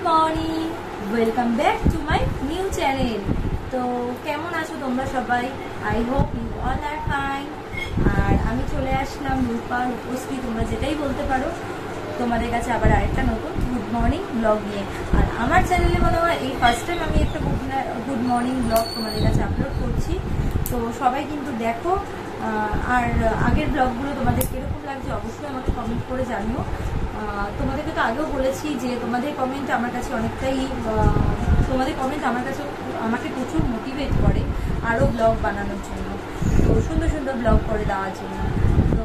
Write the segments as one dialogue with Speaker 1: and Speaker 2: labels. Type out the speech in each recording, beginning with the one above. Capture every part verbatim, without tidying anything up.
Speaker 1: Morning, welcome back to my new channel. তো কেমন আছো তোমরা সবাই? I hope you all are fine. আর আমি চলে আসলাম রূপা, রূপশ্রী, তোমরা যেটাই বলতে পারো, তোমাদের কাছে আবার আরেকটা নতুন গুড মর্নিং ব্লগ নিয়ে। আর আমার চ্যানেলে মনে হয় এই ফার্স্ট টাইম আমি একটা গুড মর্নিং ব্লগ তোমাদের কাছে আপলোড করছি। তো সবাই কিন্তু দেখো, আর আগের ব্লগগুলো তোমাদের কীরকম লাগছে অবশ্যই আমাকে কমেন্ট করে জানিও। তোমাদেরকে তো আগেও বলেছি যে তোমাদের কমেন্ট আমার কাছে অনেকটাই, তোমাদের কমেন্ট আমার কাছে আমাকে প্রচুর মোটিভেট করে আরও ব্লগ বানানোর জন্য, তো সুন্দর সুন্দর ব্লগ করে দেওয়ার জন্য। তো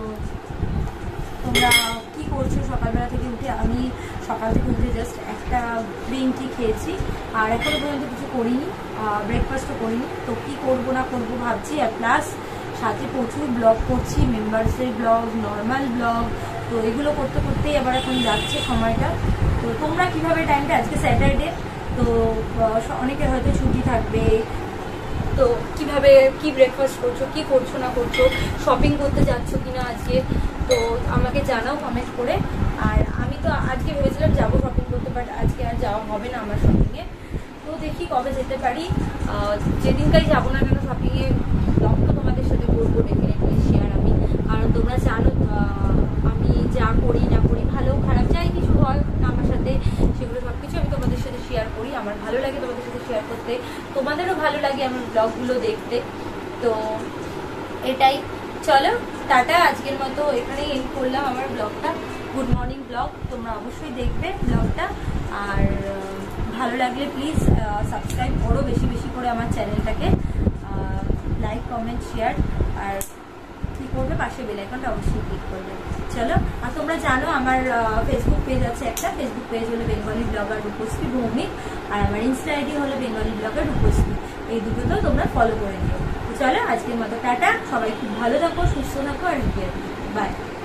Speaker 1: তোমরা কী করছো সকালবেলা থেকে উঠে? আমি সকাল থেকে উঠে জাস্ট একটা গ্রিন টি খেয়েছি, আর এখনও পর্যন্ত কিছু করিনি, ব্রেকফাস্টও করিনি। তো কী করবো না করবো ভাবছি। আর প্লাস সাথে প্রচুর ব্লগ করছি, মেম্বার্সের ব্লগ, নর্মাল ব্লগ, তো এগুলো করতে করতেই আবার এখন যাচ্ছে সময়টা। তো তোমরা কিভাবে টাইমটা, আজকে স্যাটারডে, তো অনেকের হয়তো ছুটি থাকবে, তো কিভাবে কি ব্রেকফাস্ট করছো, কি করছো না করছো, শপিং করতে যাচ্ছ কিনা আজকে, তো আমাকে জানাও কমেন্ট করে। আর আমি তো আজকে ভেবেছিলাম যাবো শপিং করতে, বাট আজকে আর যাওয়া হবে না আমার শপিংয়ে। তো দেখি কবে যেতে পারি। যেদিনকাই যাবো না কেন শপিংয়ে, ব্লগ তো তোমাদের সাথে করবো ডেফিনেটলি শেয়ার আমি, কারণ তোমরা জানো আমি যা করি না করি, ভালো খারাপ যাই কিছু হয় আমার সাথে, সেগুলো সব কিছু আমি তোমাদের সাথে শেয়ার করি। আমার ভালো লাগে তোমাদের সাথে শেয়ার করতে, তোমাদেরও ভালো লাগে আমার ব্লগগুলো দেখতে। তো এটাই, চলো টাটা। আজকের মতো এখানেই এন্ড করলাম আমার ব্লগটা, গুড মর্নিং ব্লগ। তোমরা অবশ্যই দেখবে ব্লগটা, আর ভালো লাগলে প্লিজ সাবস্ক্রাইব করো বেশি বেশি করে আমার চ্যানেলটাকে, লাইক কমেন্ট শেয়ার, আর কী করবে পাশে বেল আইকনটা অবশ্যই ক্লিক করবে। চলো, আর তোমরা জানো আমার ফেসবুক পেজ আছে একটা, ফেসবুক পেজ হলো বেঙ্গলি ব্লগার রূপশ্রী ভৌমিক, আর আমার ইনস্টা আইডি হলো বেঙ্গলি ব্লগার রূপশ্রী। এই দুটোতেও তোমরা ফলো করে নিও। তো চলো আজকের মতো টাটা, সবাই খুব ভালো থাকো, সুস্থ থাকো, আর বাই।